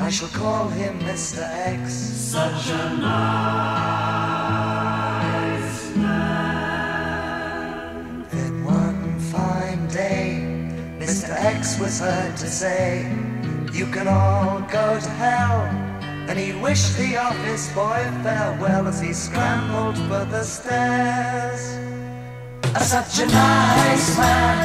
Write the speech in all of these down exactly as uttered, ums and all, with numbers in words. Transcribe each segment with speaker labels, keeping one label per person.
Speaker 1: I shall call him Mister X.
Speaker 2: Such a nice man.
Speaker 1: Then one fine day, Mister X was heard to say, "You can all go to hell." And he wished the office boy farewell as he scrambled for the stairs. Such a nice man.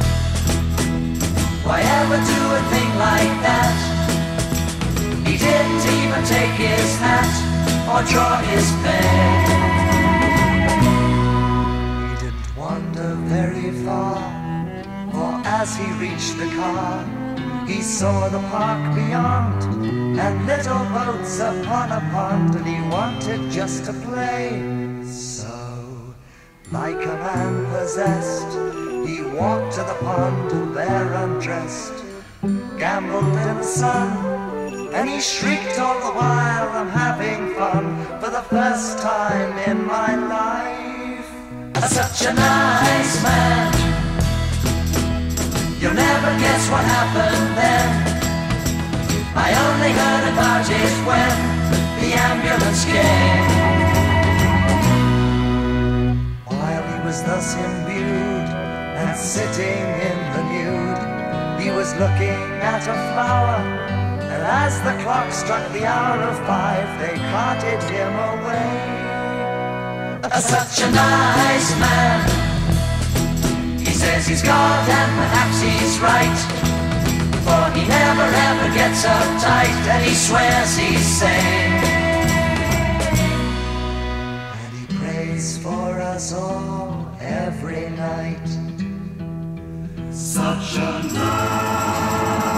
Speaker 1: Why ever do a thing like that? He didn't even take his hat or draw his pen. He didn't wander very far, for as he reached the car, he saw the park beyond and little boats upon a pond, and he wanted just to play. So, like a man possessed, he walked to the pond bare undressed, gambled in the sun, and he shrieked all the while, "I'm having fun for the first time in my life." Such a nice man. You'll never guess what happened then. I only heard about it when the ambulance came. While he was thus imbued and sitting in the nude, he was looking at a flower, and as the clock struck the hour of five, they carted him away. Such a nice man. He says he's God and perhaps he's right, for he never ever gets uptight, and he swears he's sane. And he prays for us all every night.
Speaker 2: Such a nice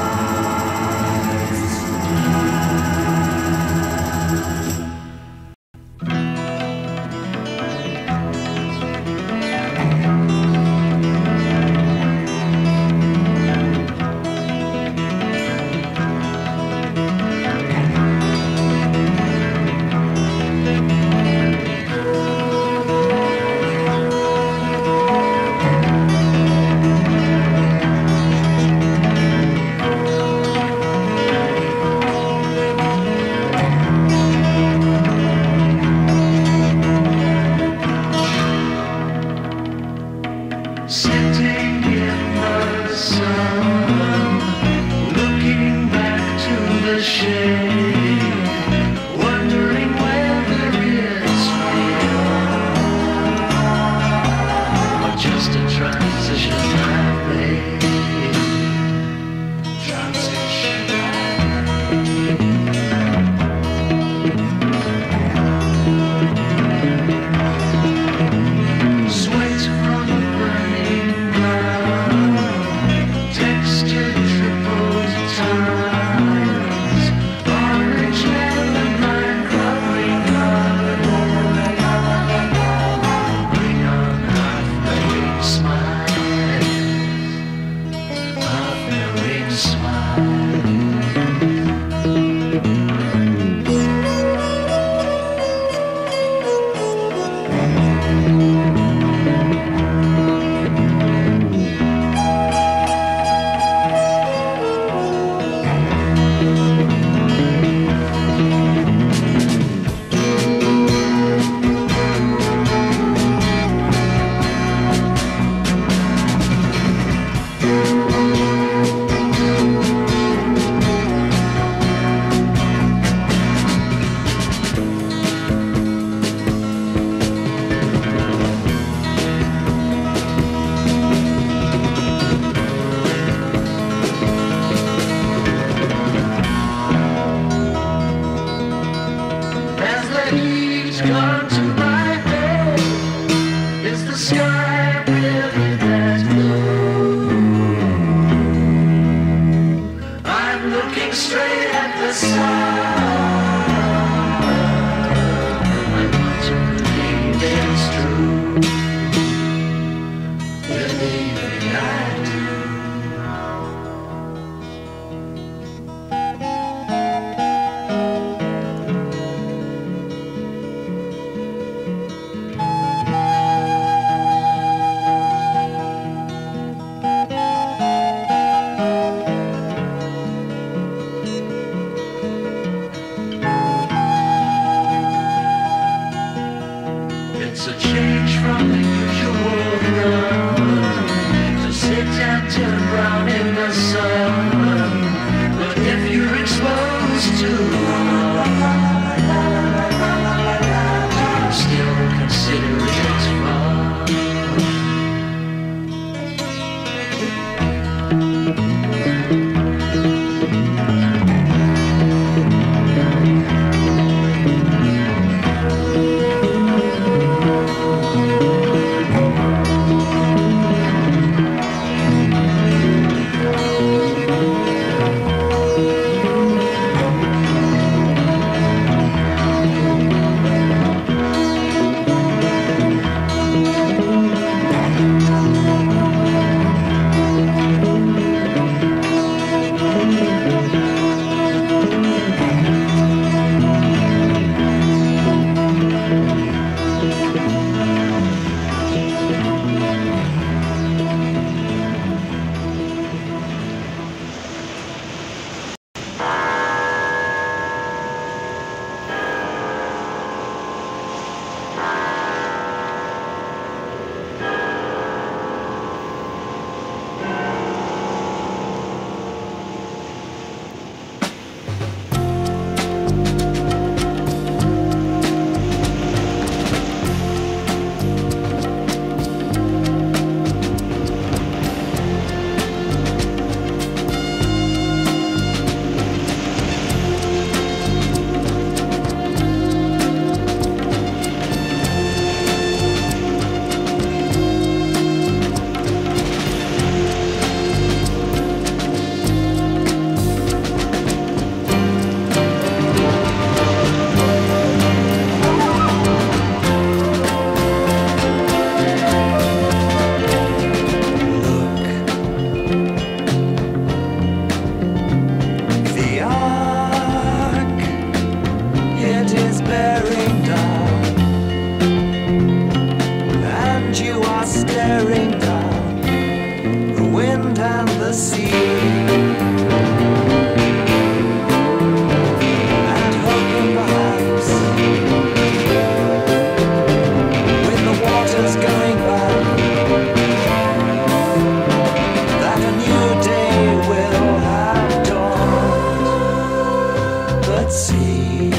Speaker 1: sea.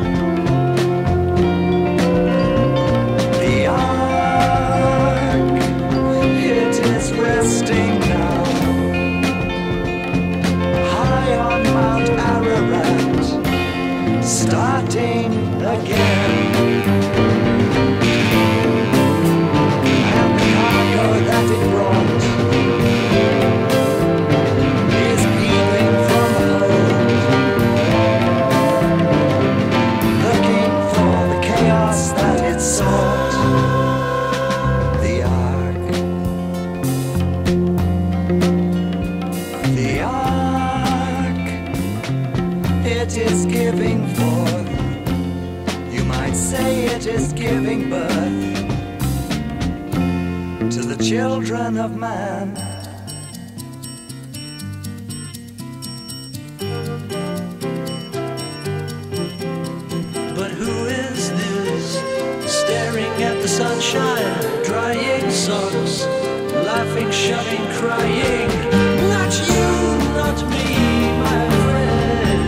Speaker 1: The ark, it is resting now, high on Mount Ararat, starting again. And the cargo that it brought is peeling from the hold, looking for the chaos that it sought. The ark, the ark, it is giving forth, you might say it is giving birth to the children of man.
Speaker 3: But who is this, staring at the sunshine, drying socks, laughing, shouting, crying? Not you, not me, my friend.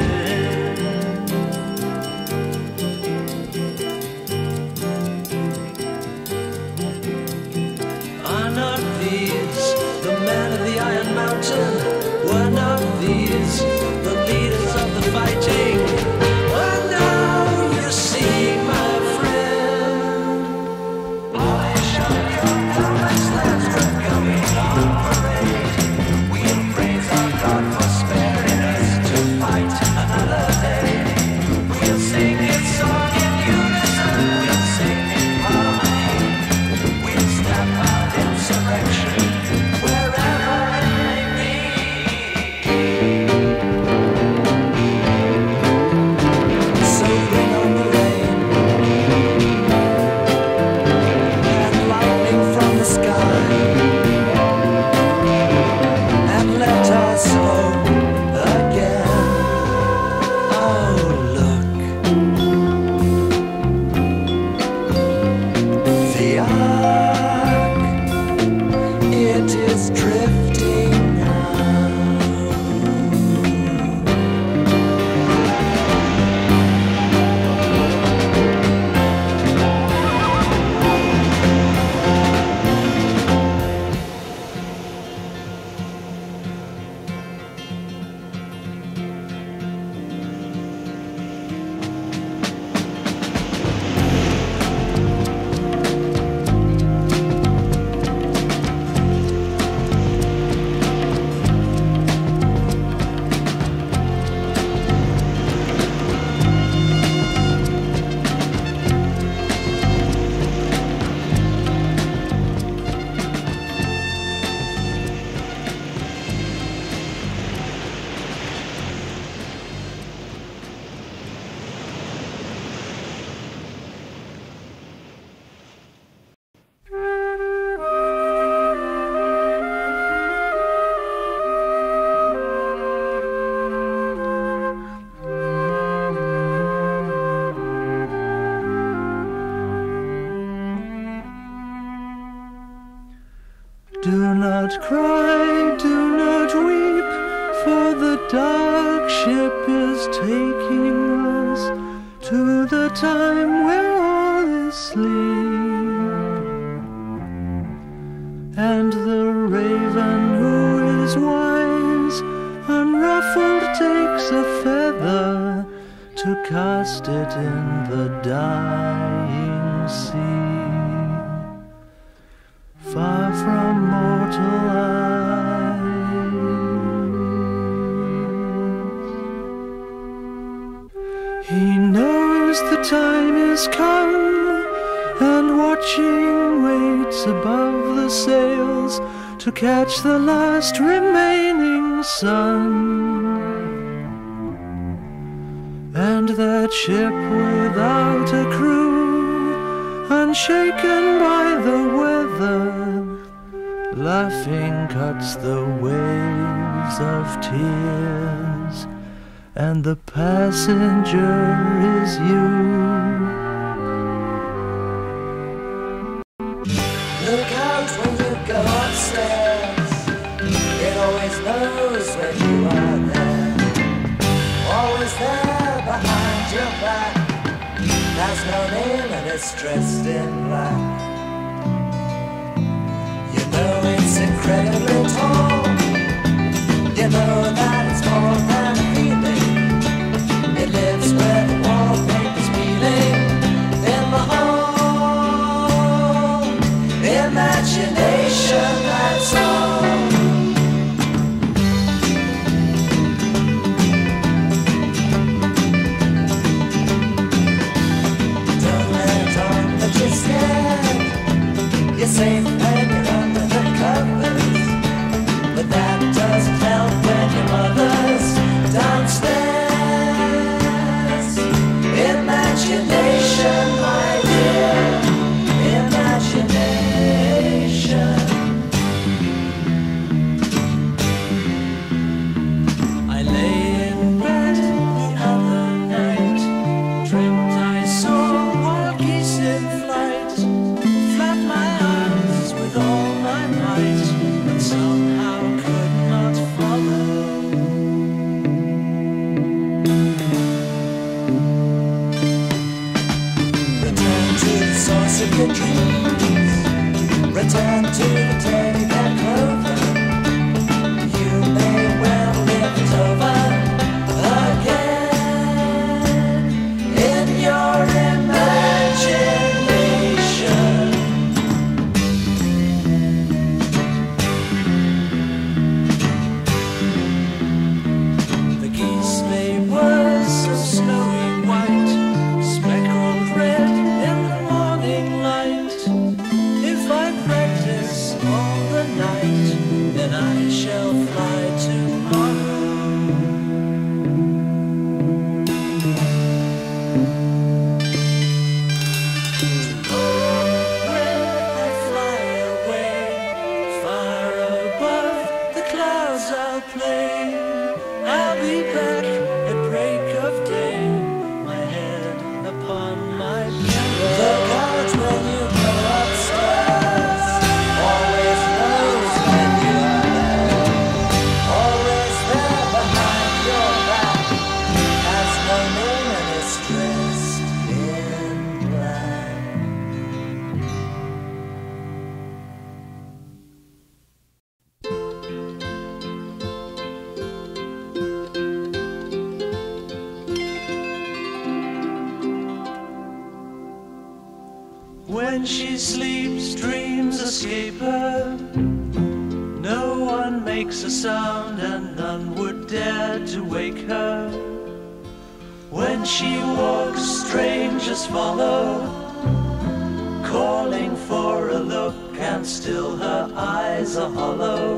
Speaker 3: Are not these the men of the Iron Mountain? Were not these the leaders of the fighting? Well, now you see, my friend,
Speaker 1: Polish up your helmets, lads, we're coming on parade. We'll praise our God for sparing us to fight another day. We'll sing its song in unison, we'll sing in harmony. We'll stamp out insurrection wherever it may be. So bring on the rain and lightning from the sky, and let us hope again. Oh, look, the ark, it is drifting now.
Speaker 3: do not cry, do not weep, for the dark ship is taking us to the time where all is sleep. And the raven who is wise, unruffled takes a feather to cast it in the dying sea. Far from mortal eyes, he knows the time is come, and watching waits above the sails to catch the last remaining sun. And that ship without a crew, unshaken by the weather, laughing cuts the waves of tears, and the passenger is you.
Speaker 1: Look out when you go upstairs, it always knows when you are there, always there behind. is dressed in black. You know it's incredibly tall. You know that it's more than a feeling. It lives where the wallpaper's peeling. In the hall, imagination, that's all. Don't let it on that you're scared. You're safe when you're under the covers, but that doesn't help when your mother's downstairs. Imagination, my dear, imagination. I lay in bed the other night, dreamt I saw wild geese in flight, flap my arms with all my might, but somehow could not follow. Return to the source of your dreams. Return to the teddy bear clover. You may well live it over again in your imagination. The geese lay was of snowy white, speckled red in the morning light. If I practice all the night, then I shall fly tomorrow. Tomorrow when I fly away, far above the clouds I'll play. I'll be back at break of day, my head upon my pillow. Look out when you go upstairs. Always knows when you're there. Always there behind your back. Has no name and is dressed in black. When she sleeps, dreams escape her. No one makes a sound, and none would dare to wake her. When she walks, strangers follow, calling for a look, and still her eyes are hollow.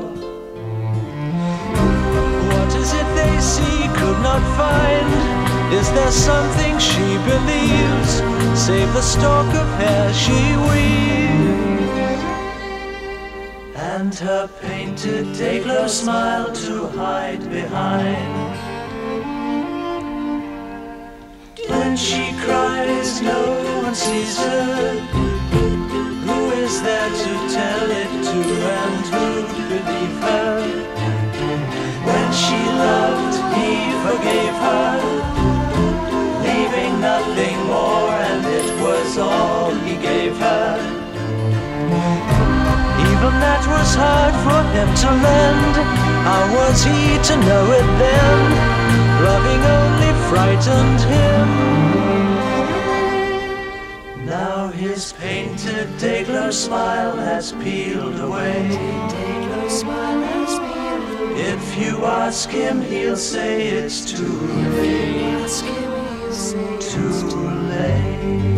Speaker 1: What is it they see, could not find? Is there something she believes? Save the stalk of hair she weaves, and her painted Dayglow smile to hide behind. When she cries, no one sees her. Who is there to tell it to, and who'd believe her? When she loved, he forgave her, leaving nothing more, and it was all he gave her. Even that was hard for him to lend. How was he to know it then? Loving only frightened him. Now his painted Dayglow smile has peeled away. Dayglow smile has peeled away. If you ask him, he'll say it's too late. Too late.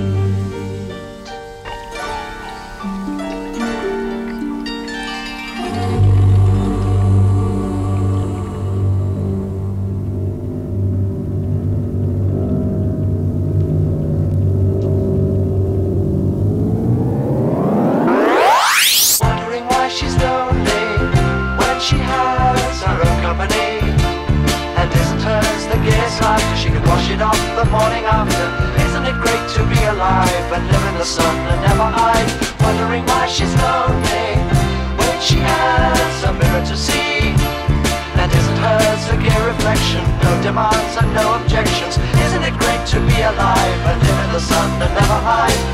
Speaker 1: Wondering why she's lonely when she has her own company, and isn't hers the gayest life? She could wash it off the morning after. Isn't it great to be alive and live in the sun and never hide? Wondering why she's lonely when she has a mirror to see, and isn't hers a gay reflection? No demands and no objections. Isn't it great to be alive and live in the sun and never hide?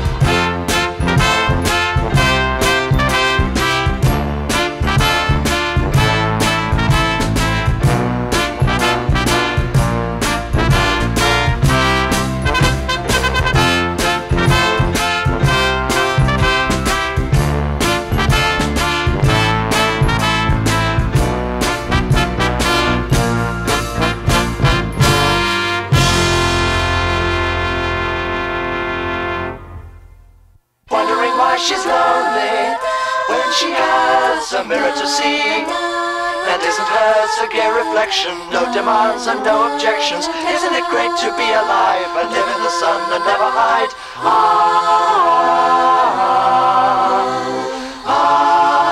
Speaker 1: mirror to see. And isn't hers a gay reflection? No demands and no objections. Isn't it great to be alive and live in the sun and never hide? Ah, ah, ah.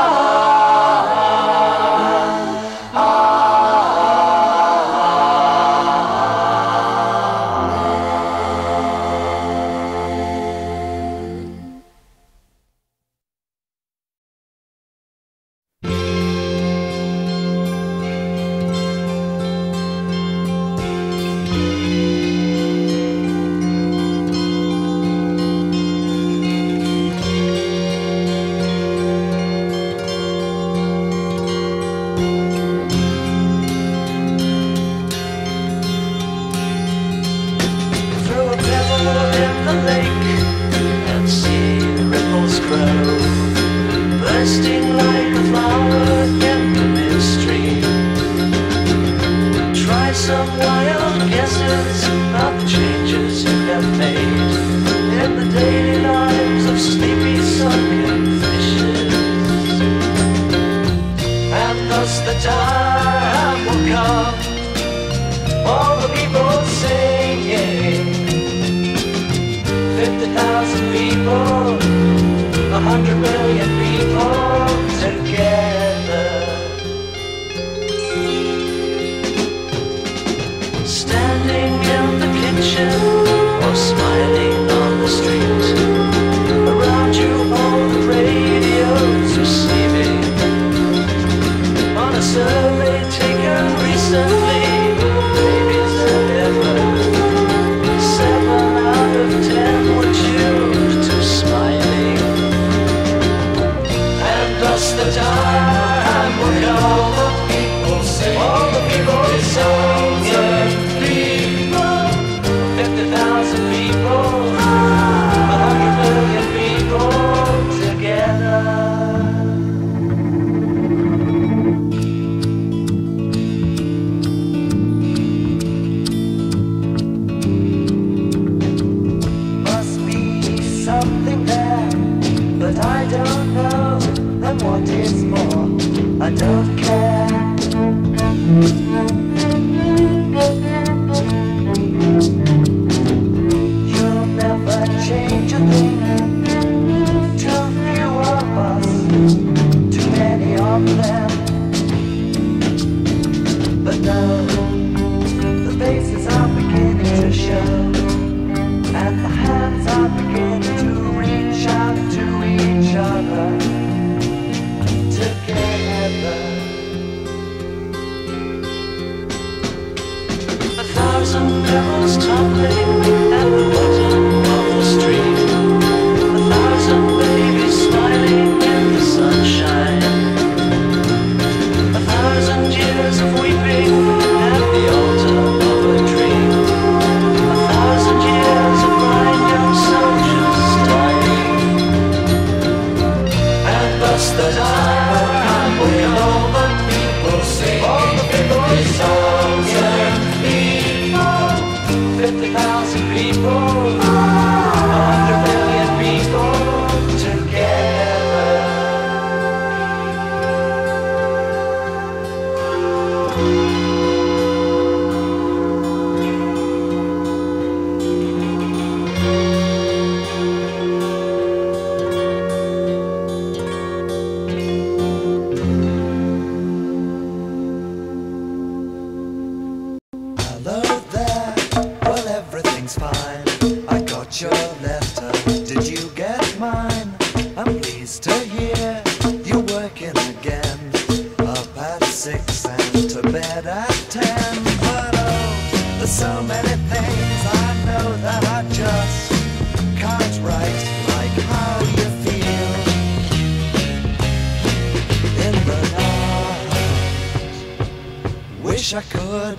Speaker 3: I could.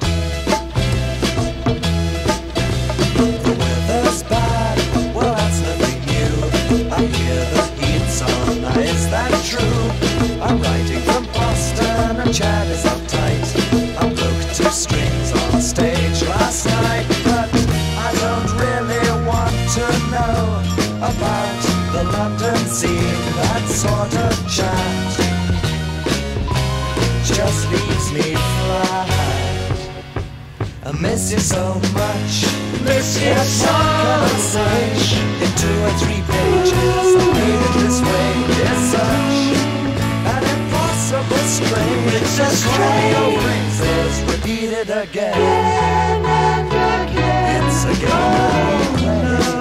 Speaker 3: The weather's bad, well that's nothing new. I hear the heat's on, is that true? I'm writing from Boston and Chad is uptight. I broke two strings on stage last night, but I don't really want to know about the London scene, that sort of chat.
Speaker 1: miss you so much.
Speaker 2: Miss you so much.
Speaker 1: In two or three pages, I made it this way. It's such an impossible strain.
Speaker 2: It's a
Speaker 1: strain. Phrases repeated again and again. It's a game we play.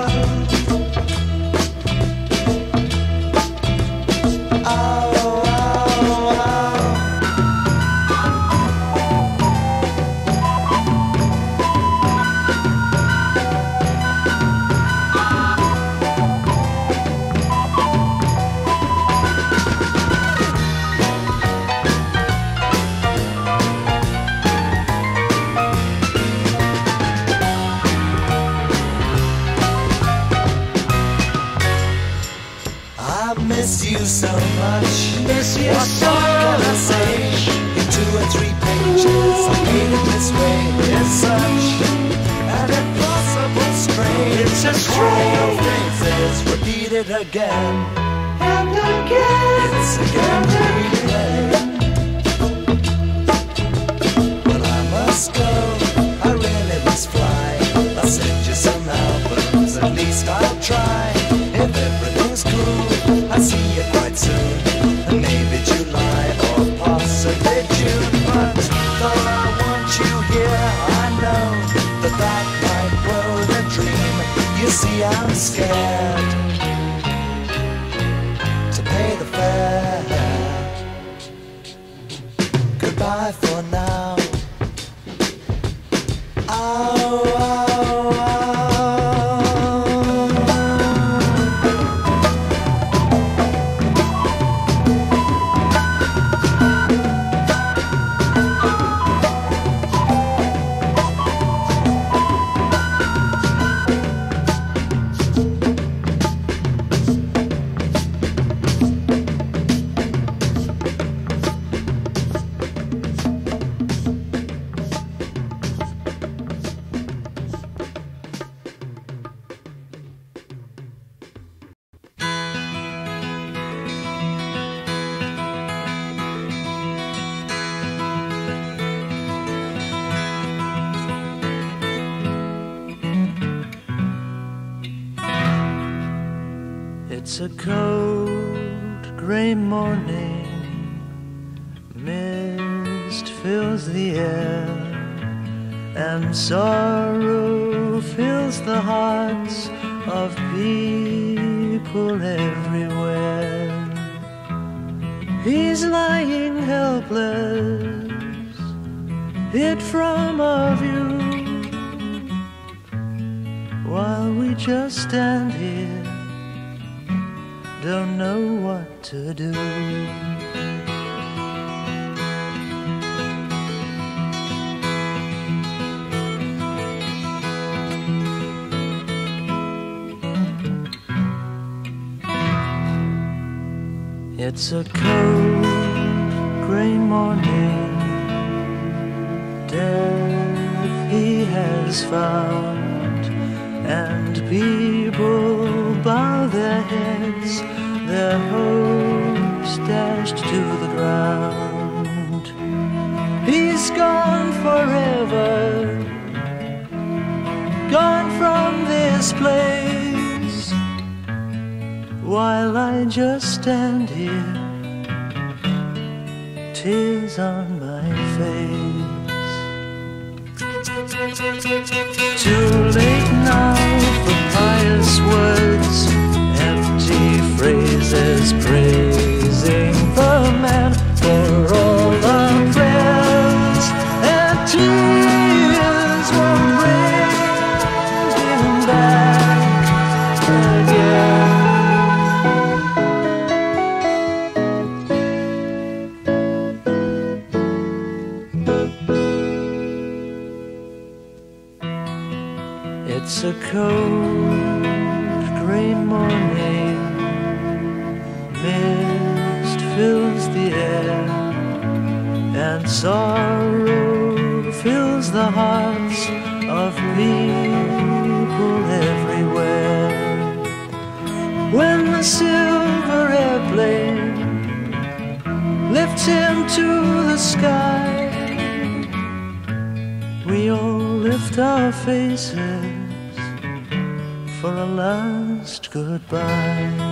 Speaker 1: Miss you so much.
Speaker 2: Miss you
Speaker 1: what
Speaker 2: so
Speaker 1: can I say? In two or three pages, I made it this way. It's such an impossible strain.
Speaker 2: It's a strain
Speaker 1: of phrases repeated again
Speaker 2: and again.
Speaker 1: It's a game we play. But I must go. I really must fly. I'll send you some albums. At least I'll try. If everything's cool, I'll see you quite soon. Maybe July or possibly June. But though I want you here, I know that that might blow the dream. You see, I'm scared to pay the fare. Goodbye for now. Oh, oh, oh. It's a cold, grey morning. Mist fills the air, and sorrow fills the hearts of people everywhere. He's lying helpless, hid from our view, while we just stand here, don't know what to do. It's a cold, grey morning. Death he has found, and people bow their heads, their hopes dashed to the ground. He's gone forever, gone from this place, while I just stand here, tears on my face. Too late now for pious words, empty phrases praising the man for all the prayers and tears won't bring him back again. It's a cold, grey morning. Mist fills the air, and sorrow fills the hearts of people everywhere. When the silver airplane lifts him to the sky, we all
Speaker 3: lift our faces for a last goodbye.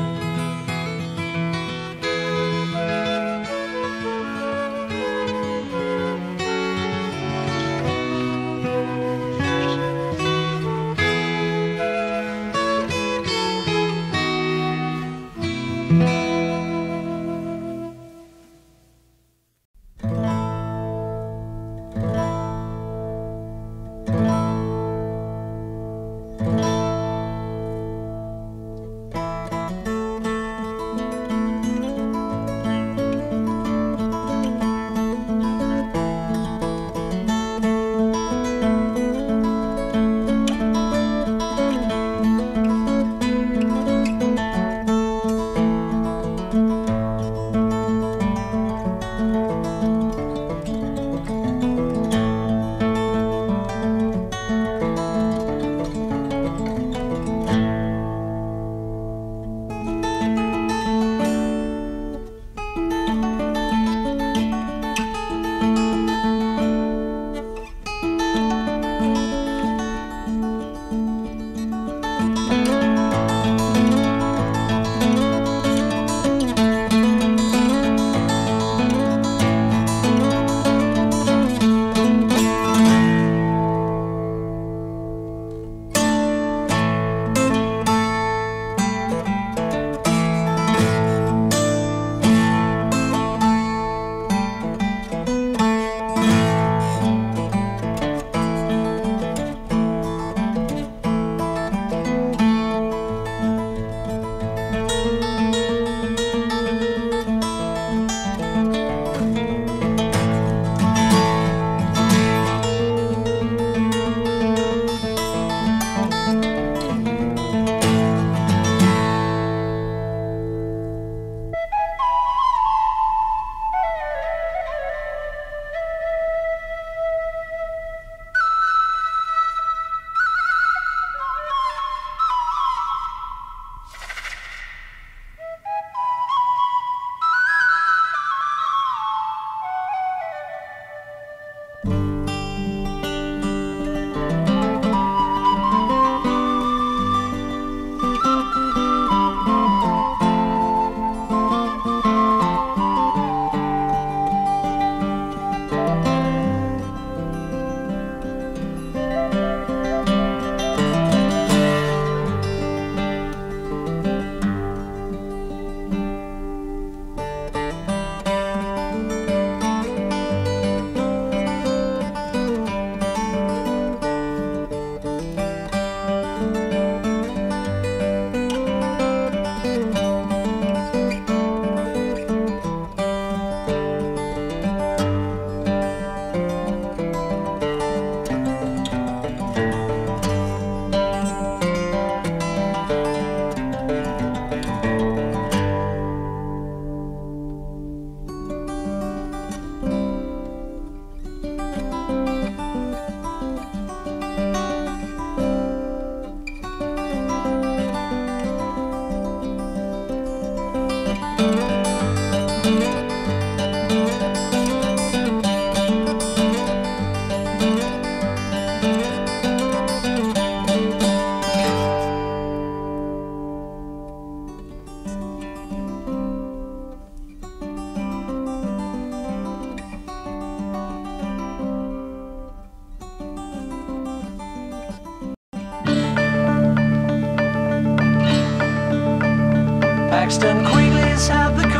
Speaker 1: Paxton Quigley's had the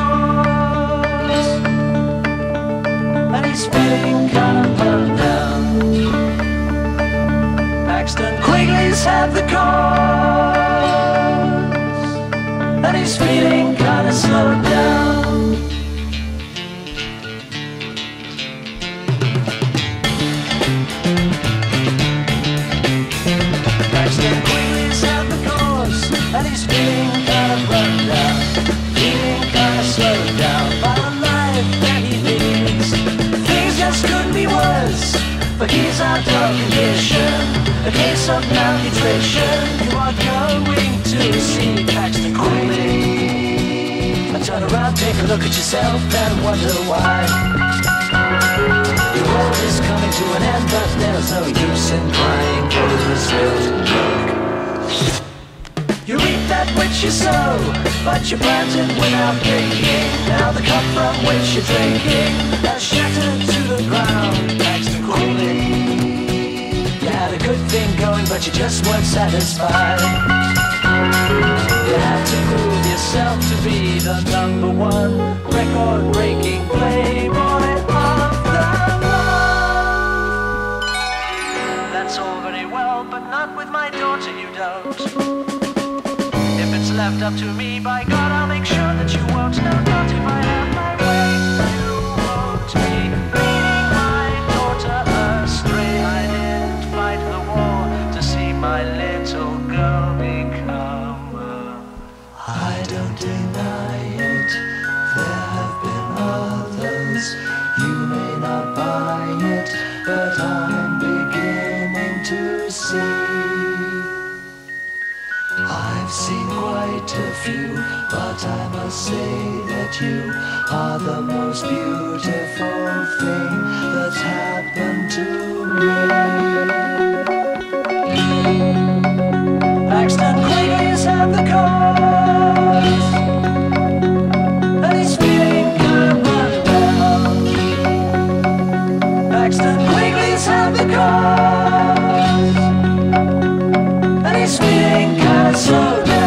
Speaker 1: cause, and he's feeling kind of burned down. Paxton Quigley's had the cause, and he's feeling kind of slowed down. Paxton Quigley's had the cause, and he's feeling kind of run down, feeling kind of slowed down by the life that he leads. Things just couldn't be worse, but he's out of condition, a case of malnutrition. You are going to see Paxton Quigley, and turn around, take a look at yourself and wonder why. Your world is coming coming to an end, but there's no use in crying over spilled milk. You reap that which you sow, but you plant it without thinking. Now the cup from which you're drinking has shattered to the ground. Paxton Quigley. You had a good thing going, but you just weren't satisfied. You had to prove yourself to be the number one record-breaking playboy of the world. That's all very well, but not with my daughter, you don't. If it's left up to me, by God, I'll make sure that you won't. No, not if I have my way. You won't be leading my daughter astray. I didn't fight the war to see my little girl become a... I don't deny it, there have been others. You may not buy it, but I'm beginning to see. I've seen quite a few, but I must say that you are the most beautiful thing that's happened to me. Paxton Quigley's had the cause, and he's feeling kind of run down. Paxton Quigley's had the cause, and he's feeling kind of slow down.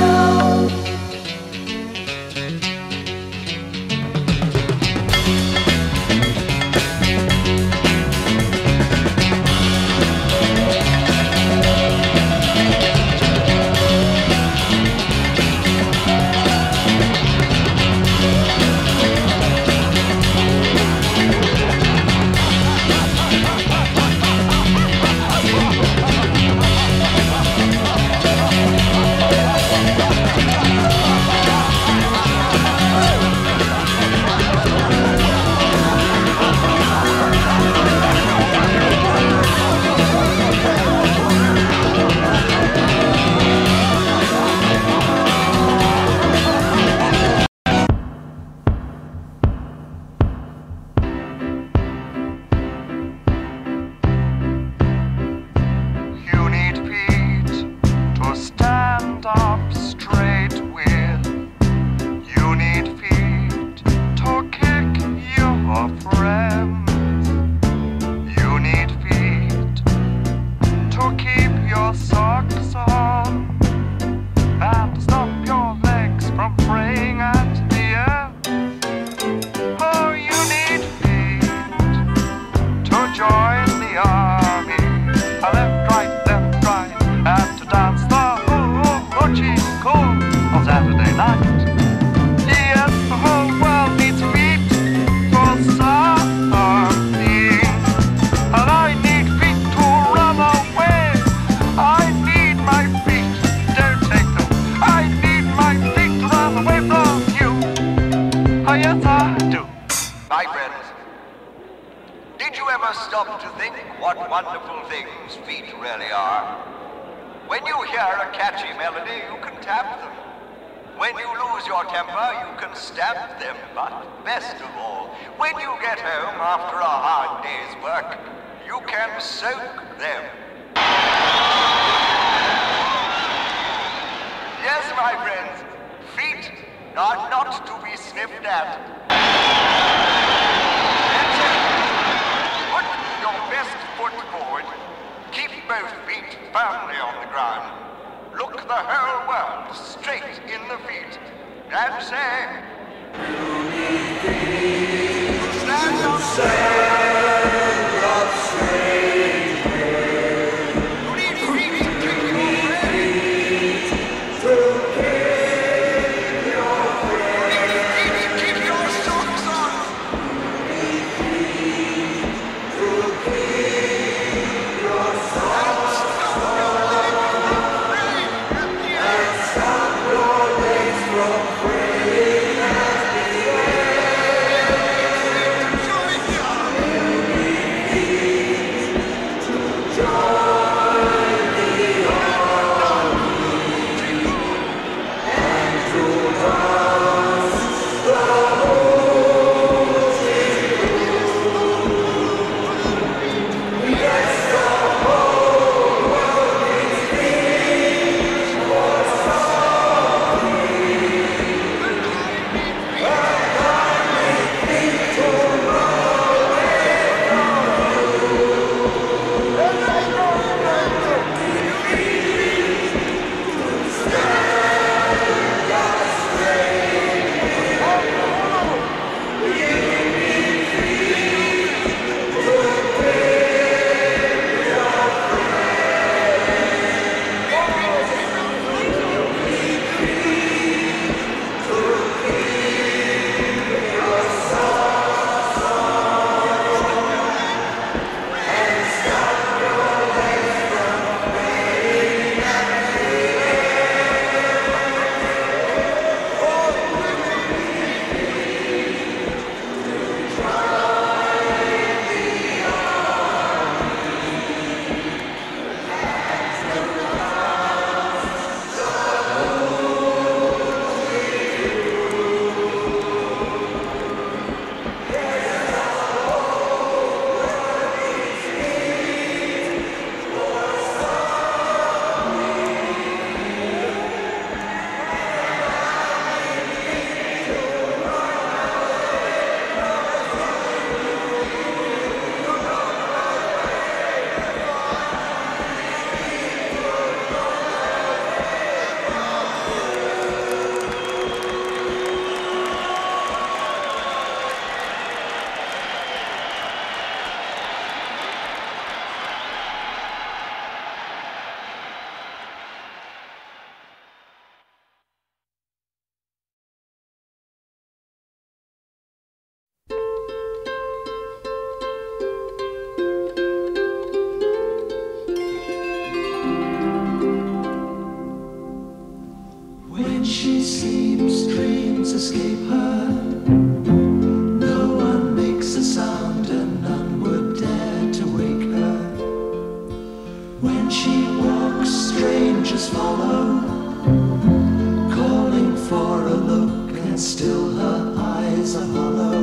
Speaker 1: When she walks, strangers follow, calling for a look, and still her eyes are hollow.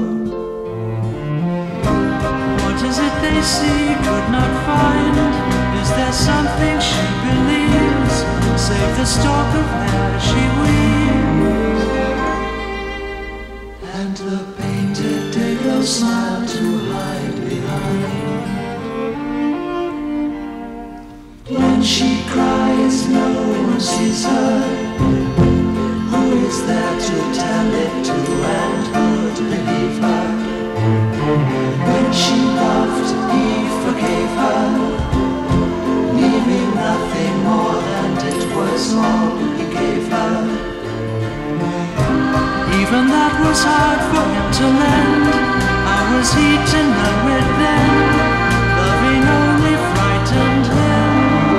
Speaker 3: What is it they see, could not find? Is there something she believes? Save the stalk of hair she weaves.
Speaker 1: And the painted Dayglow smile to hide behind. When she cries, no one sees her. Who is there to tell it to, and who'd believe her? When she loved, he forgave her, leaving nothing more than it was all he gave her.
Speaker 3: Even that was hard for him to lend. How was he to know it then? Loving only frightened him.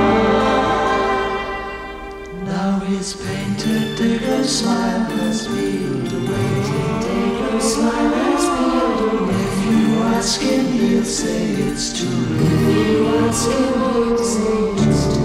Speaker 1: Now his painted Dayglow smile has peeled away. Dayglow smile has peeled away. If you ask him, he'll say it's too late. If you ask him, he'll say it's too late.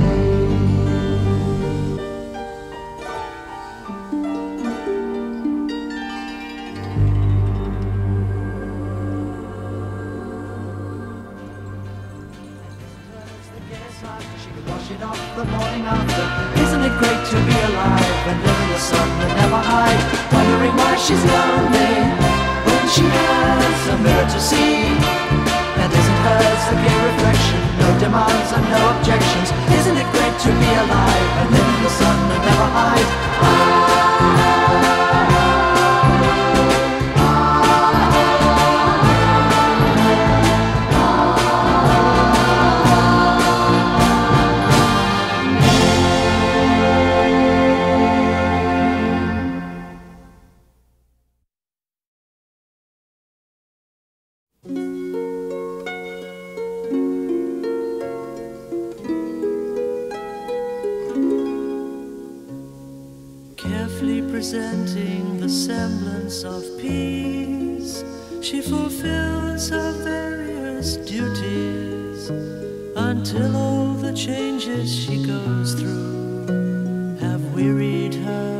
Speaker 4: The morning after, isn't it great to be alive and live in the sun and never hide, wondering why she's lonely when she has a mirror to see, and isn't hers a clear reflection, no demands and no objections? Isn't it great to be alive and live in the sun and never hide?
Speaker 3: Presenting the semblance of peace, she fulfills her various duties until all the changes she goes through have wearied her.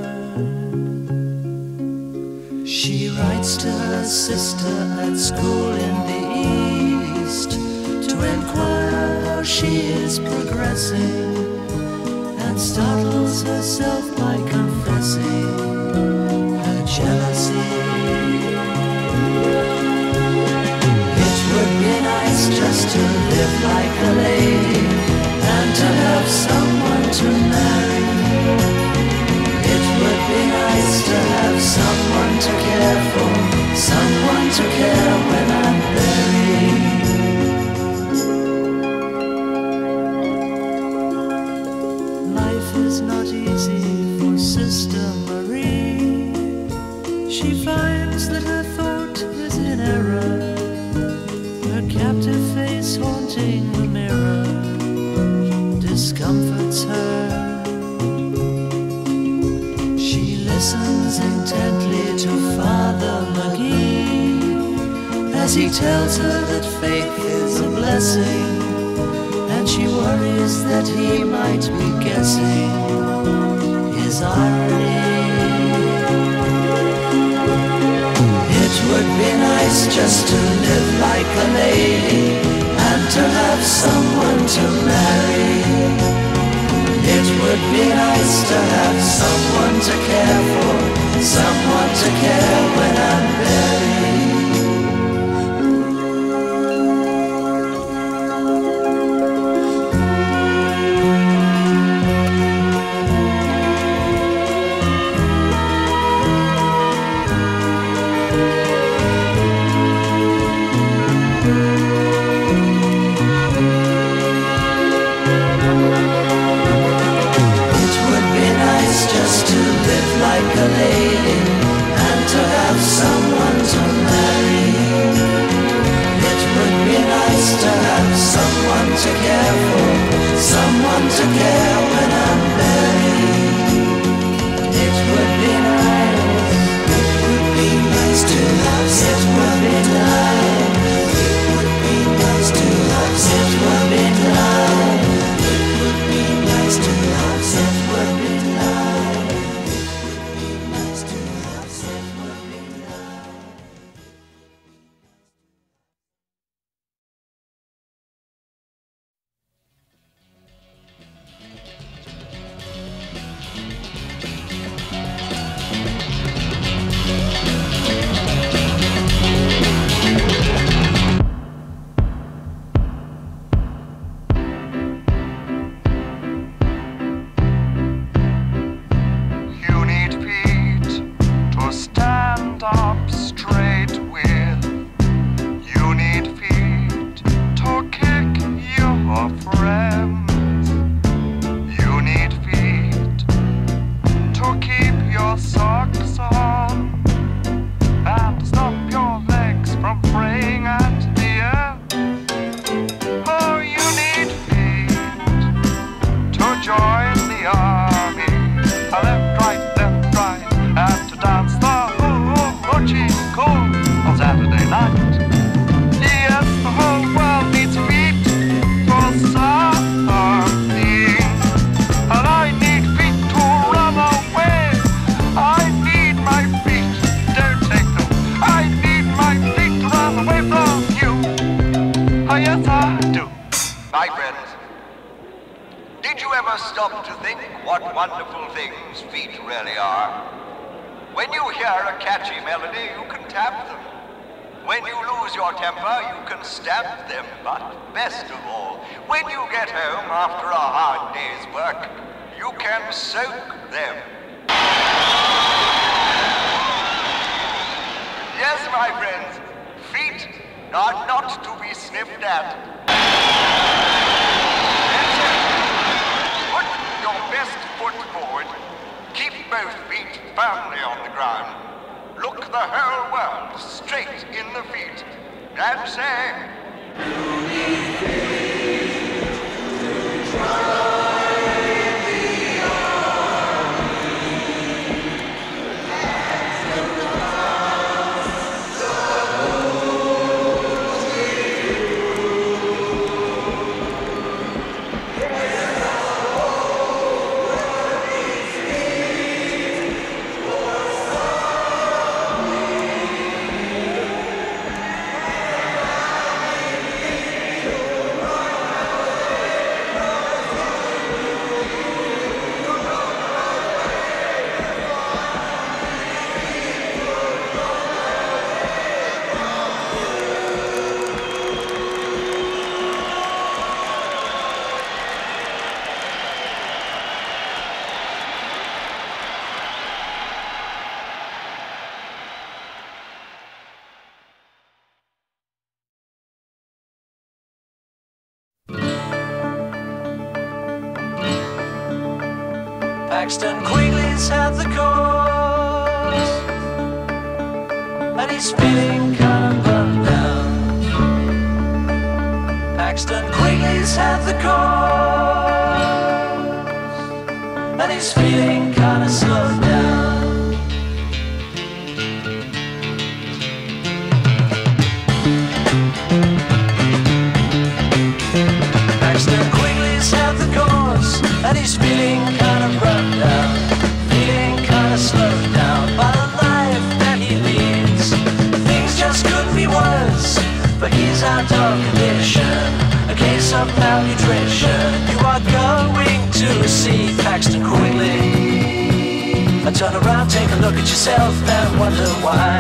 Speaker 3: She writes to her sister at school in the East to inquire how she is progressing, and startles herself by confessing her jealousy. It would be nice just to live like a lady and to have someone to marry. It would be nice to have someone to care for, someone to care when I'm buried. Is not easy for Sister Marie. She finds that her thought is in error, her captive face haunting the mirror discomforts her. She listens intently to Father McGee as he tells her that faith is a blessing, and she worries that he might be guessing his irony. It would be nice just to live like a lady and to have someone to marry. It would be nice to have someone to care for, someone to care when I'm buried. Just to live like a lady and to have someone to
Speaker 5: army. Left, right, left, right, and to dance the hoo-hoo-chee-coo on Saturday night. Yes, the whole world needs feet for something, and I need feet to run away. I need my feet, don't take them. I need my feet to run away from you. Oh yes, I do.
Speaker 6: My friends, did you ever stop to think what wonderful things feet really are? When you hear a catchy melody, you can tap them. When you lose your temper, you can stamp them. But best of all, when you get home after a hard day's work, you can soak them. Yes, my friends, feet are not to be sniffed at. That's it. Put your best foot forward. Keep both feet firmly on the ground. Look the whole world straight in the feet and say, "You need feet to drive the army."
Speaker 4: Paxton Quigley's had the cause, and he's feeling kind of run down. Paxton Quigley's had the cause, and he's feeling kind of slowed down. Paxton Quigley's had the cause, and he's feeling kind of run down, feeling kind of slowed down by the life that he leads. Things just couldn't be worse, but he's out of condition, a case of malnutrition. You are going to see Paxton Quigley. I turn around, take a look at yourself and wonder why.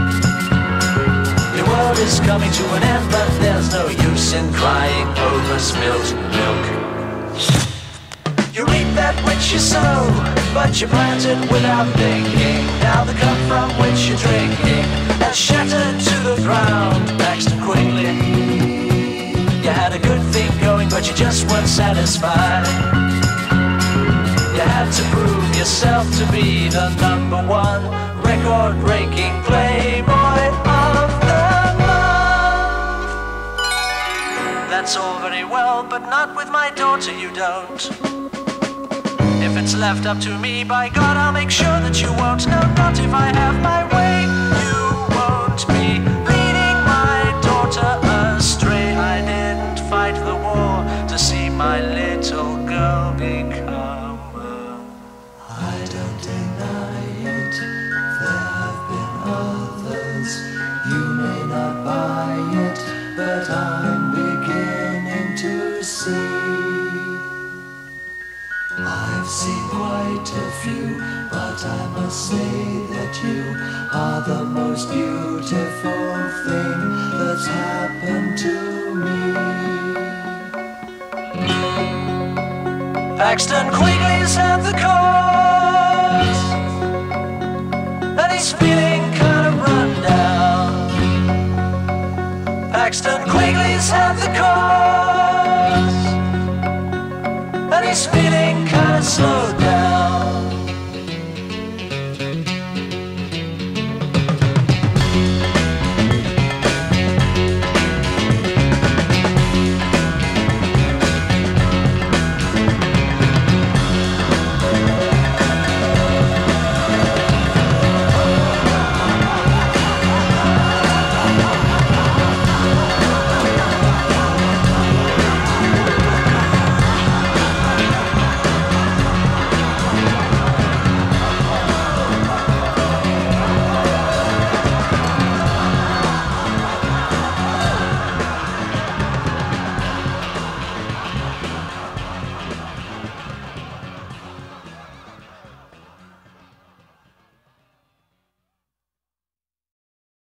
Speaker 4: Your world is coming to an end, but there's no use in crying over spilt milk. You reap that which you sow, but you plant it without thinking. Now the cup from which you're drinking has shattered to the ground. Paxton Quigley, you had a good thing going, but you just weren't satisfied. You had to prove yourself to be the number one record-breaking playboy of the month. That's all very well, but not with my daughter, you don't. If it's left up to me, by God, I'll make sure that you won't. No, not if I have my way. You won't be leading my daughter astray. I didn't fight the war to see my little girl become a...
Speaker 1: I don't deny it, there have been others. You may not buy it, but I'm beginning to see. I've seen quite a few, but I must say that you are the most beautiful thing that's happened to me.
Speaker 4: Paxton Quigley's had the cause, and he's feeling kind of run down. Paxton Quigley's had the cause, and he's feeling kind of slowed down.